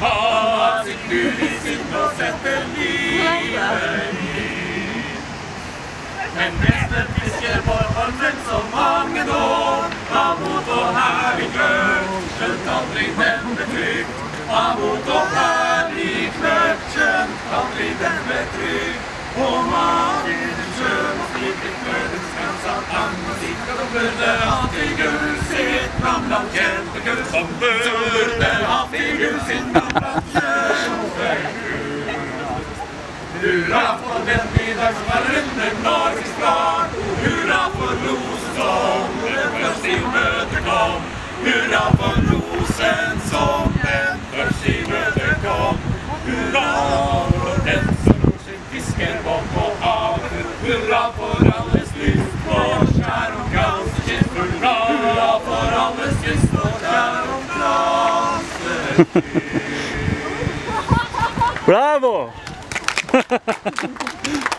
har sitt Gud i sinn og setter livet i. En mestet fisker på ormen så mange år, av mot og herlig glød, skjønt aldri den ble trygg. Av mot og herlig glød, skjønt aldri den ble trygg. Og magen sjøl og sliket glødens krans av tang og sikkert og burde hatt i gull sitt gamlant kjempegull, som burde hatt i gull sitt gamlant kjempegull. Hurra for den middag som var under Norges flagg, hurra for rosen som den først i møte kom, hurra for rosen som den først i møte kom, hurra for den som ror sin fiskerbånd på havet, hurra for alles lyst på skjær og gransekyst, hurra for alles lyst på skjær og gransekyst. Bravo!